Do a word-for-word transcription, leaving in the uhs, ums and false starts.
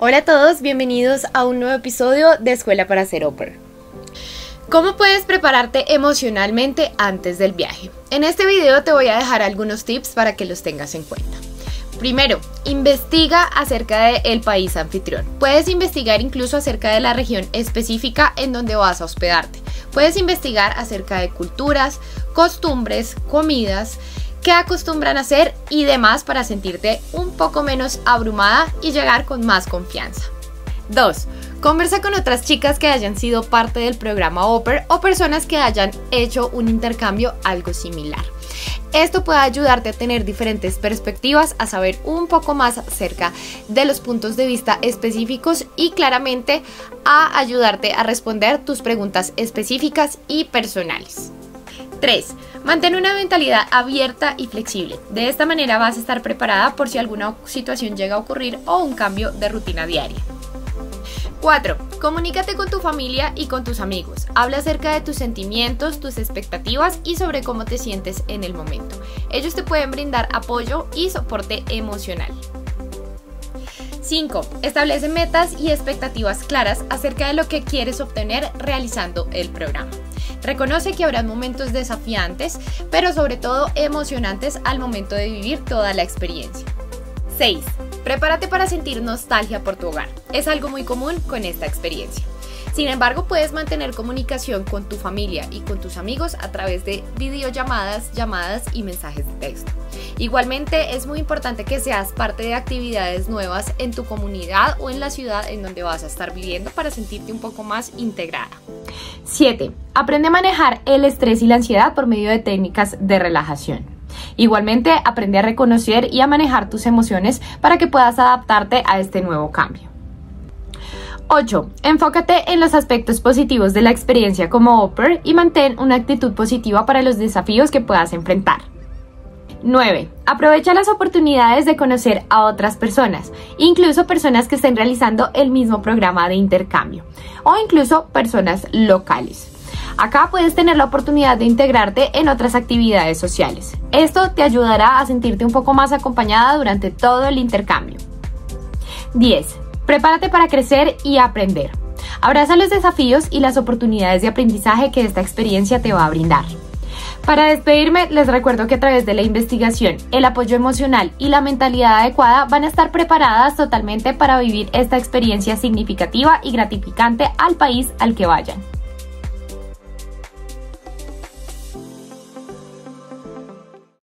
Hola a todos, bienvenidos a un nuevo episodio de Escuela para ser Au Pair. ¿Cómo puedes prepararte emocionalmente antes del viaje? En este video te voy a dejar algunos tips para que los tengas en cuenta. Primero, investiga acerca del país anfitrión. Puedes investigar incluso acerca de la región específica en donde vas a hospedarte. Puedes investigar acerca de culturas, costumbres, comidas, qué acostumbran a hacer y demás para sentirte un poco menos abrumada y llegar con más confianza. dos. Conversa con otras chicas que hayan sido parte del programa Au Pair o personas que hayan hecho un intercambio algo similar. Esto puede ayudarte a tener diferentes perspectivas, a saber un poco más acerca de los puntos de vista específicos y claramente a ayudarte a responder tus preguntas específicas y personales. tres. Mantén una mentalidad abierta y flexible. De esta manera vas a estar preparada por si alguna situación llega a ocurrir o un cambio de rutina diaria. cuatro. Comunícate con tu familia y con tus amigos. Habla acerca de tus sentimientos, tus expectativas y sobre cómo te sientes en el momento. Ellos te pueden brindar apoyo y soporte emocional. cinco. Establece metas y expectativas claras acerca de lo que quieres obtener realizando el programa. Reconoce que habrá momentos desafiantes, pero sobre todo emocionantes al momento de vivir toda la experiencia. seis. Prepárate para sentir nostalgia por tu hogar. Es algo muy común con esta experiencia. Sin embargo, puedes mantener comunicación con tu familia y con tus amigos a través de videollamadas, llamadas y mensajes de texto. Igualmente, es muy importante que seas parte de actividades nuevas en tu comunidad o en la ciudad en donde vas a estar viviendo para sentirte un poco más integrada. siete. Aprende a manejar el estrés y la ansiedad por medio de técnicas de relajación. Igualmente, aprende a reconocer y a manejar tus emociones para que puedas adaptarte a este nuevo cambio. ocho. Enfócate en los aspectos positivos de la experiencia como Au Pair y mantén una actitud positiva para los desafíos que puedas enfrentar. nueve. Aprovecha las oportunidades de conocer a otras personas, incluso personas que estén realizando el mismo programa de intercambio o incluso personas locales. Acá puedes tener la oportunidad de integrarte en otras actividades sociales. Esto te ayudará a sentirte un poco más acompañada durante todo el intercambio. diez. Prepárate para crecer y aprender. Abraza los desafíos y las oportunidades de aprendizaje que esta experiencia te va a brindar. Para despedirme, les recuerdo que a través de la investigación, el apoyo emocional y la mentalidad adecuada van a estar preparadas totalmente para vivir esta experiencia significativa y gratificante al país al que vayan.